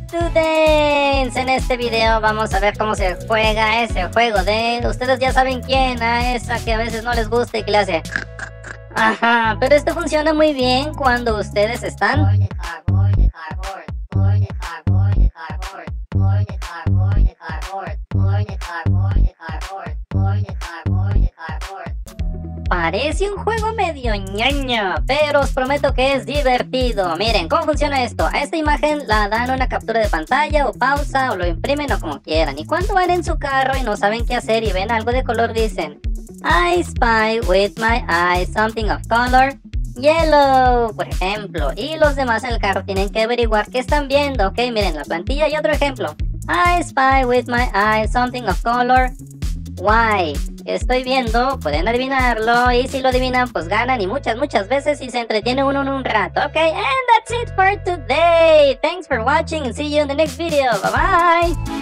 Students, en este video vamos a ver cómo se juega ese juego de... Ustedes ya saben quién, a esa que a veces no les gusta y que le hace... Ajá, pero esto funciona muy bien cuando ustedes están... Parece un juego medio ñoño, pero os prometo que es divertido. Miren, ¿cómo funciona esto? A esta imagen la dan una captura de pantalla o pausa o lo imprimen o como quieran. Y cuando van en su carro y no saben qué hacer y ven algo de color dicen I spy with my eyes something of color yellow, por ejemplo. Y los demás en el carro tienen que averiguar qué están viendo. Ok, miren la plantilla y otro ejemplo. I spy with my eyes something of color why. Estoy viendo, pueden adivinarlo y si lo adivinan pues ganan y muchas veces y se entretiene uno en un rato. Ok, and that's it for today. Thanks for watching and see you in the next video. Bye bye.